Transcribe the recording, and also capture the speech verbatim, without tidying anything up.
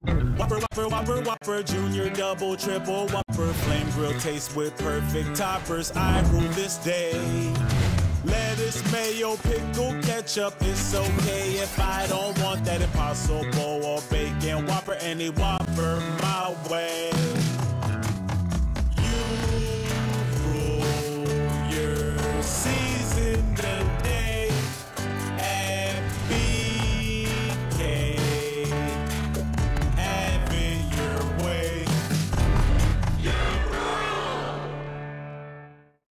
Whopper, Whopper, Whopper, Whopper, Junior, Double, Triple, Whopper, Flame Grill taste with perfect toppers. I rule this day. Lettuce, mayo, pickle, ketchup, it's okay if I don't want that Impossible or bacon Whopper, any Whopper my way.